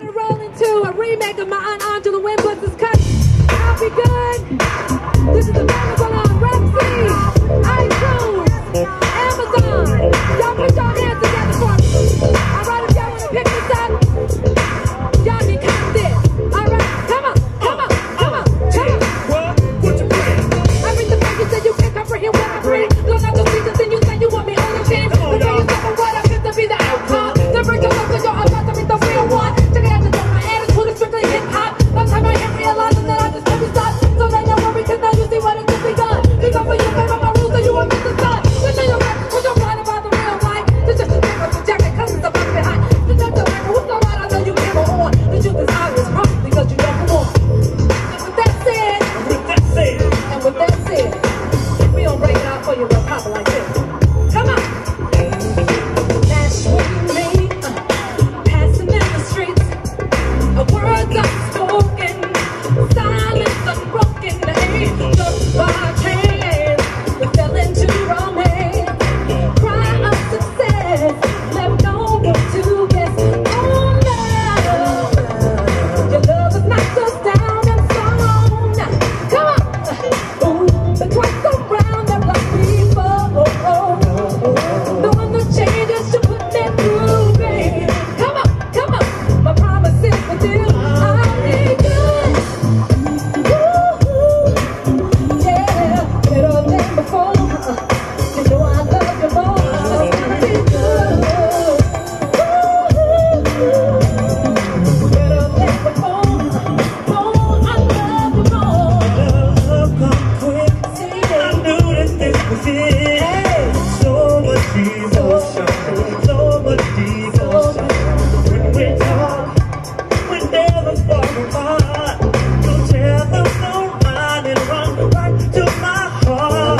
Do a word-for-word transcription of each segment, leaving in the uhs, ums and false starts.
to roll into a remake of my Aunt Angela Winbuster's cut. I'll be good. This is available on Rexy, iTunes, Amazon. Y'all put your hands together for me. Alright, if y'all want to pick this up, y'all can cop this. Alright, come on, come on, come on, come on. What? What you bring? I read the package that you can't comprehend what I bring. Blown out the reasons and you say you want me on the team. But know yourself and what I fit to be the outcome. The bring your love to your about to be the real one. Check it out, the door, my attitude is strictly hip hop. By the time I hear realizing that I just never stop. So then don't worry, cause now you see what it could be done. Pick up for you, baby, my rules, so you won't miss the sun. When you're right, when you're right about the real life. This just a thing with the jacket, cause it's about behind. The judge the record, who's the right, I know you can't go on. The truth is obvious, probably because you don't come on. And with that said, With that said, and with that said, we don't break it out for you real proper like this. Come on. That's what you mean, uh, passing in the streets. A word unspoken, silence unbroken. Hey, just by chance, we fell into romance. Cry of success, left no room to guess. Oh, love, your love is not just down and strong. Come on, ooh, the twice around that block before. The one that changes to put me through, babe. Come on, come on, my promise is with you. I'll be good. Ooh, yeah, better than before. You know I love you more. I'll be good. Ooh, better than before. More, I love you more. love come quick. I knew that this was it. Hey. So much emotion, so much devotion. When we talk, we never fall apart. Don't tell them no mind and run right to my heart.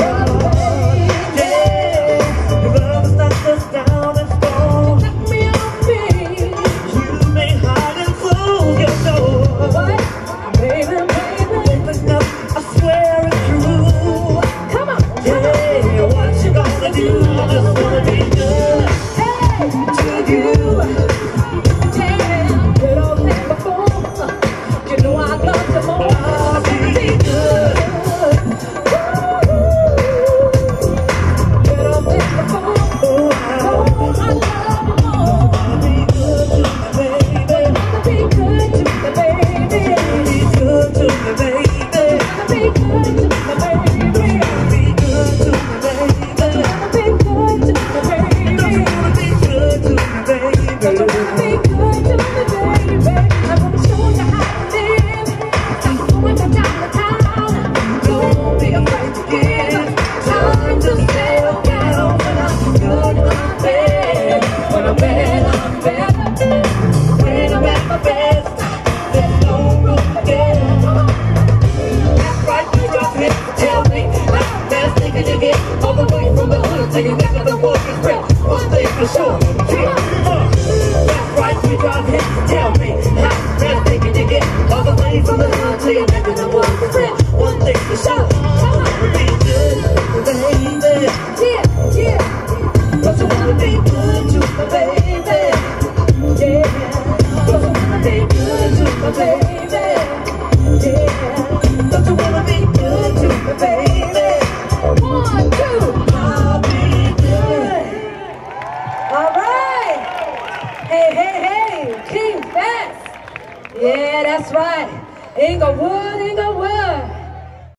Yeah, your love is not just down and strong. Let me on me. You may hide and close your door. What? Baby, baby. Open up, I swear it's true. Come on, come on. Yeah, what you gonna do? I just wanna be good Hey, to you. yeah, better than before. You know I love you more. I'll be good. Better than before. Oh, Oh, I love you more. I'll be good to my baby. Wanna be good to the baby. Be good to my baby. Wanna be good to the baby. Be good to my baby. Wanna be good to the baby. Don't you wanna be good to my baby? Don't you wanna be good to the baby? I wanna show you how to live. Stop going from town to town. Don't be afraid to give. Time to settle down. When I'm good, I'm bad. When I'm bad, I'm better. When I'm at my best, there's no room for getting. That's right, you just hit to tell me. That's the best thing you get. All the way from the hood till you get to the walking strip. One thing for sure. Yeah, uh, that's right, you just hit to tell me. That's the best thing you get. All the way from the hood till you get to the walking strip. One thing for sure. Be good, baby. Yeah, yeah. Don't you wanna be good to my baby? Yeah, Don't you wanna be good to my baby? yeah. Don't you wanna be good to my baby? One, two. I'll be good. All right. Hey, hey, hey. King Fest. Yeah, that's right. Inglewood, Inglewood.